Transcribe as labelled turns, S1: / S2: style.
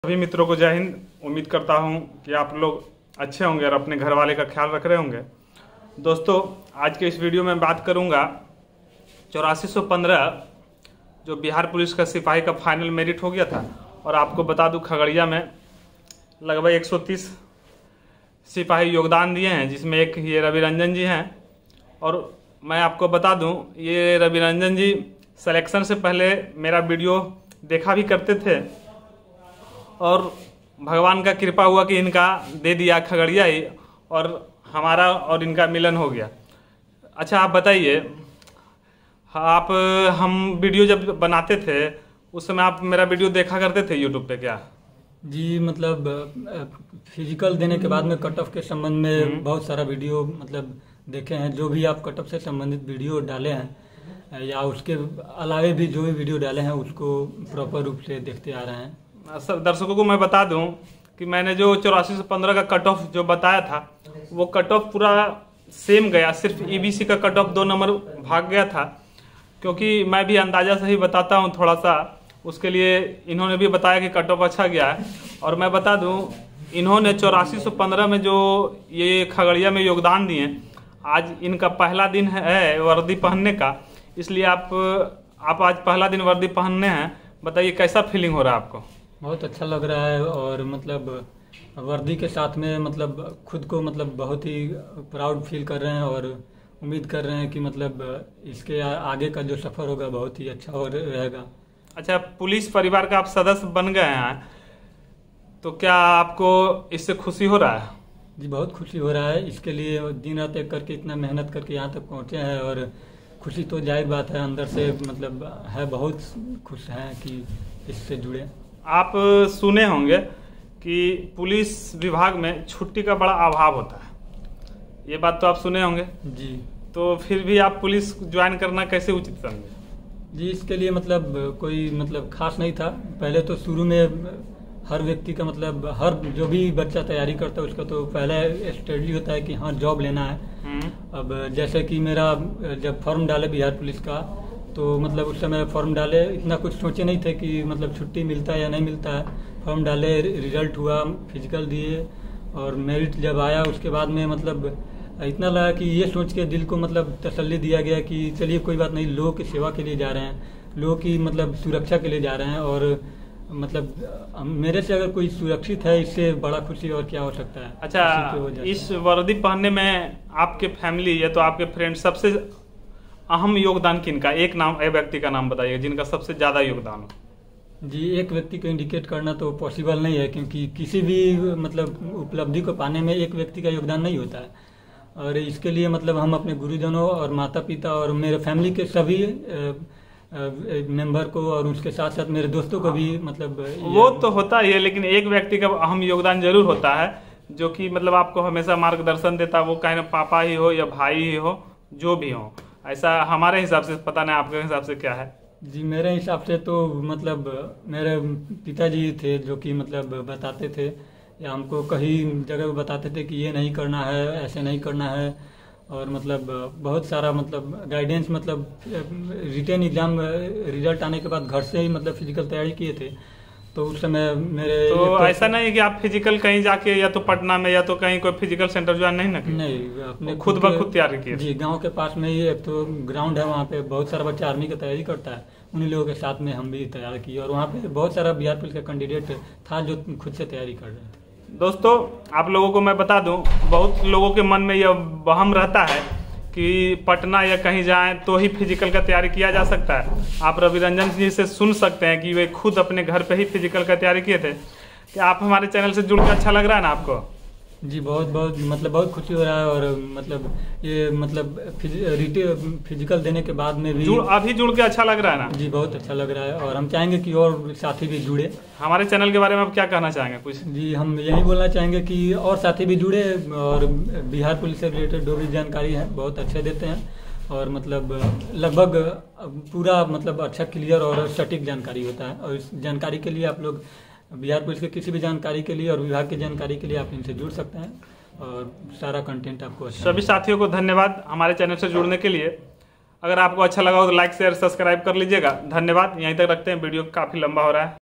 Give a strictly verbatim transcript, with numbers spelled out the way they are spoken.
S1: सभी मित्रों को जय हिंद। उम्मीद करता हूं कि आप लोग अच्छे होंगे और अपने घर वाले का ख्याल रख रहे होंगे। दोस्तों, आज के इस वीडियो में बात करूंगा चौरासी सौ पंद्रह जो बिहार पुलिस का सिपाही का फाइनल मेरिट हो गया था। और आपको बता दूं, खगड़िया में लगभग एक सौ तीस सिपाही योगदान दिए हैं, जिसमें एक ये रवि रंजन जी हैं। और मैं आपको बता दूं, ये रवि रंजन जी सिलेक्शन से पहले मेरा वीडियो देखा भी करते थे और भगवान का कृपा हुआ कि इनका दे दिया खगड़िया ही, और हमारा और इनका मिलन हो गया। अच्छा, आप बताइए, आप हम वीडियो जब बनाते थे उस समय आप मेरा वीडियो देखा करते थे यूट्यूब पे क्या?
S2: जी, मतलब फिजिकल देने के बाद में कट ऑफ के संबंध में बहुत सारा वीडियो मतलब देखे हैं। जो भी आप कट ऑफ से संबंधित वीडियो डाले हैं या उसके अलावे भी जो भी वीडियो डाले हैं उसको प्रॉपर रूप से देखते आ रहे हैं।
S1: सर, दर्शकों को मैं बता दूं कि मैंने जो चौरासी सौ पंद्रह का कट ऑफ जो बताया था वो कट ऑफ पूरा सेम गया, सिर्फ ईबीसी का कट ऑफ दो नंबर भाग गया था। क्योंकि मैं भी अंदाजा से ही बताता हूं थोड़ा सा, उसके लिए इन्होंने भी बताया कि कट ऑफ अच्छा गया है। और मैं बता दूं, इन्होंने चौरासी सौ पंद्रह में जो ये खगड़िया में योगदान दिए, आज इनका पहला दिन है वर्दी पहनने का, इसलिए आप आप आज पहला दिन वर्दी पहनने हैं। बताइए कैसा फीलिंग हो रहा है आपको?
S2: बहुत अच्छा लग रहा है और मतलब वर्दी के साथ में मतलब खुद को मतलब बहुत ही प्राउड फील कर रहे हैं और उम्मीद कर रहे हैं कि मतलब इसके आगे का जो सफ़र होगा बहुत ही अच्छा हो रहेगा।
S1: अच्छा, पुलिस परिवार का आप सदस्य बन गए हैं, तो क्या आपको इससे खुशी हो रहा है?
S2: जी, बहुत खुशी हो रहा है। इसके लिए दिन रात एक करके इतना मेहनत करके यहाँ तक पहुँचे हैं और खुशी तो जाहिर बात है अंदर से मतलब है, बहुत खुश हैं कि इससे जुड़े।
S1: आप सुने होंगे कि पुलिस विभाग में छुट्टी का बड़ा अभाव होता है, ये बात तो आप सुने होंगे।
S2: जी,
S1: तो फिर भी आप पुलिस ज्वाइन करना कैसे उचित समझे?
S2: जी, इसके लिए मतलब कोई मतलब खास नहीं था। पहले तो शुरू में हर व्यक्ति का मतलब हर जो भी बच्चा तैयारी करता है उसका तो पहले स्टडी होता है कि हाँ जॉब लेना है। अब जैसे कि मेरा जब फॉर्म डाले बिहार पुलिस का, तो मतलब उस समय फॉर्म डाले, इतना कुछ सोचे नहीं थे कि मतलब छुट्टी मिलता है या नहीं मिलता है। फॉर्म डाले, रिजल्ट हुआ, फिजिकल दिए और मेरिट जब आया उसके बाद में मतलब इतना लगा कि ये सोच के दिल को मतलब तसल्ली दिया गया कि चलिए कोई बात नहीं, लोगों की सेवा के लिए जा रहे हैं, लोगों की मतलब सुरक्षा के लिए जा रहे हैं। और मतलब मेरे से अगर कोई सुरक्षित है, इससे बड़ा खुशी और क्या हो सकता है।
S1: अच्छा, इस वर्दी पहनने में आपके फैमिली या तो आपके फ्रेंड सबसे अहम योगदान किनका? एक नाम, एक व्यक्ति का नाम बताइए जिनका सबसे ज्यादा योगदान हो।
S2: जी, एक व्यक्ति को इंडिकेट करना तो पॉसिबल नहीं है, क्योंकि किसी भी मतलब उपलब्धि को पाने में एक व्यक्ति का योगदान नहीं होता है। और इसके लिए मतलब हम अपने गुरुजनों और माता पिता और मेरे फैमिली के सभी मेंबर को और उसके साथ साथ मेरे दोस्तों को भी मतलब
S1: वो तो होता ही है, लेकिन एक व्यक्ति का अहम योगदान जरूर होता है जो कि मतलब आपको हमेशा मार्गदर्शन देता है। वो कहीं पापा ही हो या भाई ही हो, जो भी हो, ऐसा हमारे हिसाब से। पता नहीं आपके हिसाब से क्या है?
S2: जी, मेरे हिसाब से तो मतलब मेरे पिताजी थे जो कि मतलब बताते थे या हमको कहीं जगह बताते थे कि ये नहीं करना है, ऐसे नहीं करना है। और मतलब बहुत सारा मतलब गाइडेंस, मतलब रिटन एग्जाम रिजल्ट आने के बाद घर से ही मतलब फिजिकल तैयारी किए थे। तो उस समय मेरे
S1: तो ऐसा नहीं है कि आप फिजिकल कहीं जाके या तो पटना में या तो कहीं कोई फिजिकल सेंटर ज्वाइन नहीं ना किया?
S2: नहीं, अपने
S1: खुद ब खुद तैयारी किए?
S2: जी, गांव के पास में ही एक तो ग्राउंड है, वहाँ पे बहुत सारा बच्चा आर्मी की तैयारी करता है, उन्हीं लोगों के साथ में हम भी तैयारी किए। और वहाँ पे बहुत सारा बिहार पुलिस का कैंडिडेट था जो खुद से तैयारी कर रहे थे।
S1: दोस्तों, आप लोगों को मैं बता दूं, बहुत लोगों के मन में यह वहम रहता है कि पटना या कहीं जाएं तो ही फिजिकल का तैयारी किया जा सकता है। आप रवि रंजन जी से सुन सकते हैं कि वे खुद अपने घर पे ही फिजिकल का तैयारी किए थे। कि आप हमारे चैनल से जुड़ के अच्छा लग रहा है ना आपको?
S2: जी, बहुत बहुत मतलब बहुत खुशी हो रहा है। और मतलब ये मतलब फिजिकल देने के बाद में भी
S1: जुड़ अभी जुड़ के अच्छा लग रहा है ना?
S2: जी, बहुत अच्छा लग रहा है और हम चाहेंगे कि और साथी भी जुड़े।
S1: हमारे चैनल के बारे में आप क्या कहना चाहेंगे कुछ?
S2: जी, हम यही बोलना चाहेंगे कि और साथी भी जुड़े और बिहार पुलिस से रिलेटेड जो भी जानकारी है बहुत अच्छे देते हैं और मतलब लगभग पूरा मतलब अच्छा क्लियर और सटीक जानकारी होता है। और इस जानकारी के लिए आप लोग बिहार पुलिस के किसी भी जानकारी के लिए और विभाग की जानकारी के लिए आप इनसे जुड़ सकते हैं और सारा कंटेंट आपको अच्छा।
S1: सभी साथियों को धन्यवाद हमारे चैनल से जुड़ने के लिए। अगर आपको अच्छा लगा हो तो लाइक शेयर सब्सक्राइब कर लीजिएगा। धन्यवाद। यहीं तक रखते हैं, वीडियो काफ़ी लंबा हो रहा है।